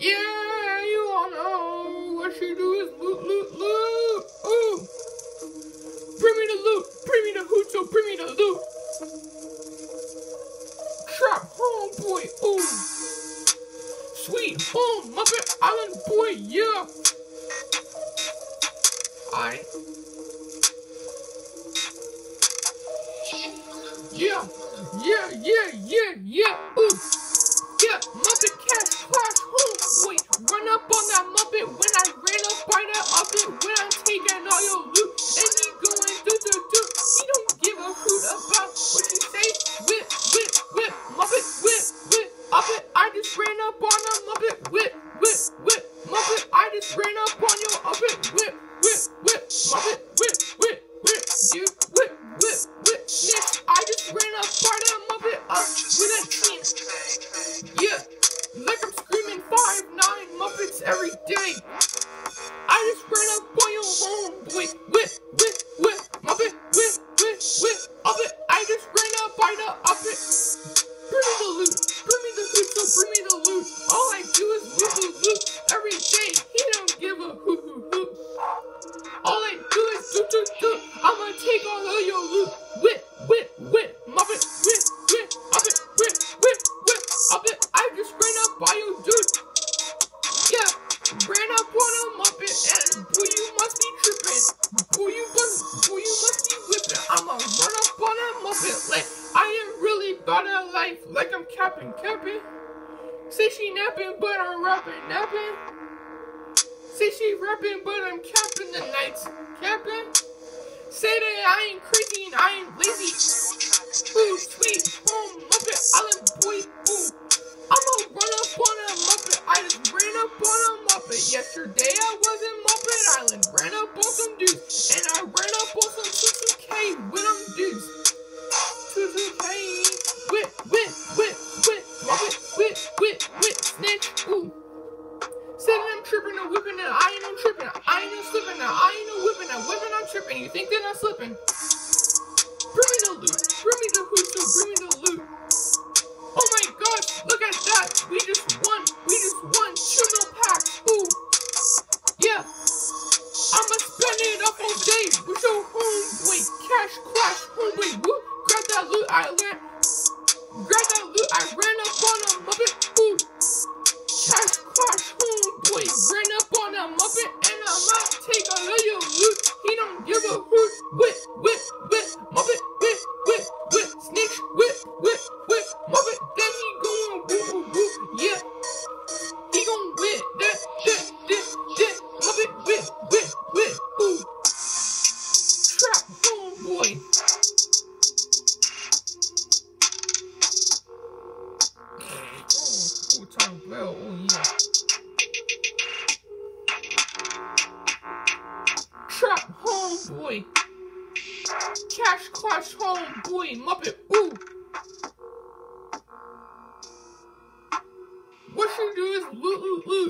Yeah, you all know what she do is loot, loot, loot. Ooh. Bring me the loot. Bring me the hoot, so bring me the loot. Trap homeboy. Ooh. Sweet home Muppet Island boy. Yeah. Yeah. Ooh. Yeah, Muppet Cash Clash homeboy. Run up on that Muppet when I ran up by that Muppet when I'm taking all your loot. And he going do. He don't give a hoot about what you say. Whip, Muppet, whip, Muppet. I just ran up on a Muppet, whip, Muppet. I just ran up on your Muppet, whip, Muppet, whip. You whip. Next, I just ran up by that Muppet with a team. Yeah, like I'm screaming 5'9" Muppets every day. I just ran up on your homeboy, whip, Muppet, whip, Muppet. I just ran up by the Muppet. Bring me the loot, so bring me the loot. All I do is loot every day. He don't give a hoot. All I do is do. I'ma take all of your loot. Whip, Muppet, whip, Muppet, whip, Muppet. I just ran up by you, dude. Yeah, ran up on a Muppet, and boy, you must be tripping. Boy, you must be whipping. I'ma run up on a Muppet, like I am really about a life, like I'm capping. Say she napping, but I'm napping. Say she rapping, but I'm capping the nights, capping. Say that I ain't crazy and I ain't lazy. Ooh, sweet home Muppet Island boy. Ooh, I'ma run up on a Muppet. I just ran up on a Muppet. Yesterday I was in Muppet Island. Ran up on some dudes. And I ran up on some 22K with them dudes. 22K. Whip. Muppet, whip. Snitch. Ooh. Said I'm tripping and whipping and I ain't no tripping. I ain't no slipping now. I ain't no whipping and I'm tripping. You think that I'm slipping? Bring me the loot. Bring me the hoot, so bring me the loot. Oh my gosh, look at that. We just won. 2 mil packs. Ooh. Yeah. I'ma spend it up all day with your homeboy. Cash Clash homeboy. Woo. Grab that loot. I ran up on a Muppet. Ooh. Cash Clash homeboy. Ran up on a Muppet and I'm out. Take all of your loot. He don't give a hoot. Whip. Muppet. Whip. Snitch. Whip. Muppet. Then he going woo. Yeah. He gon' whip. That. Muppet. Whip. Ooh. Trap homeboy. Oh, Taco Bell. Oh, yeah. Trap homeboy. Cash Clash homeboy. Muppet. Ooh. What you do is loot.